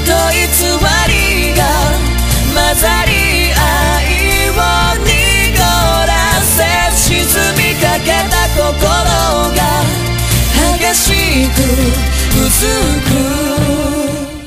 りが混ざり愛を濁らせ沈みかけた心が激しくうずく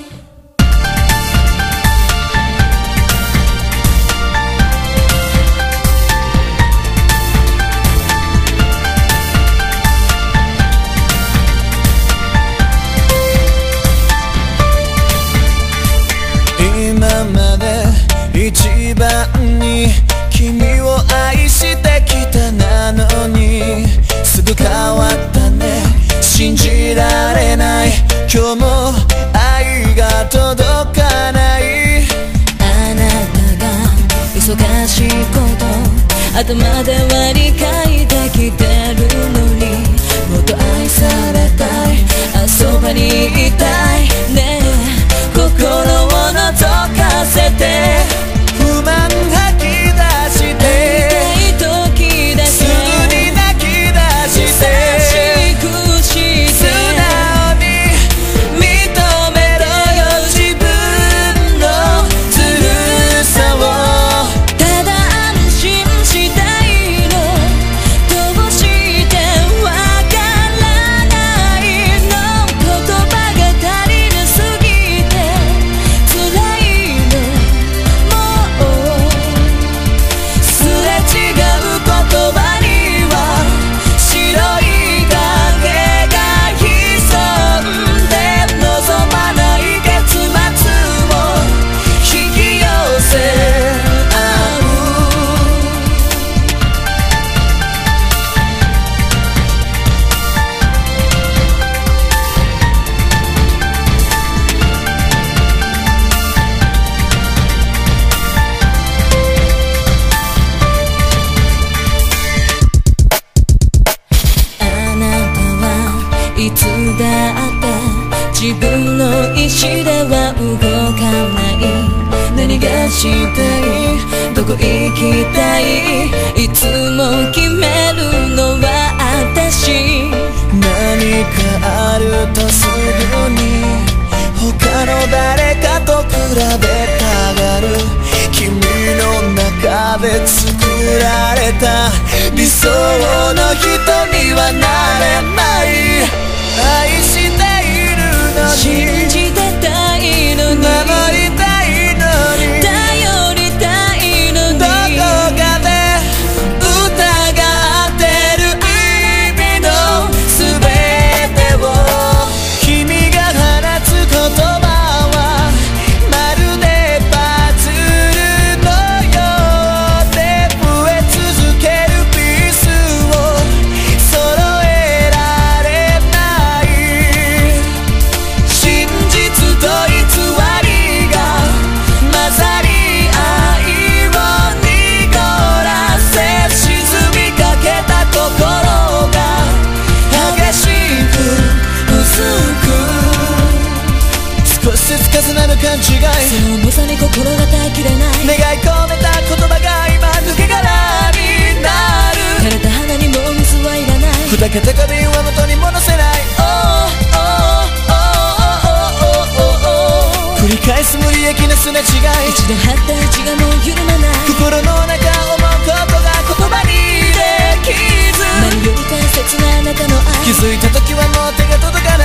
今まで一番に君を愛してきたなのにすぐ変わったね信じられない今日も愛が届かないあなたが忙しいこと頭では理解できてるのにもっと愛されたいそばにいたいね心を覗かせて不満吐き出して会いたい時だけすぐに泣き出して優しくして素直に認めろよ自分のずるさをただ安心したいのどうしてわからないの言葉が足りなすぎて辛いのもうすれ違う言葉には白い影が潜んで望まない結末を引き寄せ合うあなたはいつだって自分の意志では動かない何がしたいどこ行きたいいつも決めるのは私何かあるとすぐに他の誰かと比べたがる君の中で作られた理想の人にはなれない愛しているのに信じてたいのに守りたいのに頼りたいのにどこかで疑ってる意味の全てを君が放つ言葉はまるでパズルのようで増え続けるピースを揃えられない真実と偽りが混ざり愛を濁らせ沈みかけた心が激しくうずく少しずつ重なる勘違いその重さに心が耐えきれない願い込めた言葉が今抜け殻になる枯れた花にもう水はいらない砕けた花瓶は元に戻せない繰り返す無理やきなすれ違い一度張った位置がもう緩まない心の中思うことが言葉にできず何より大切なあなたの愛気づいた時はもう手が届かない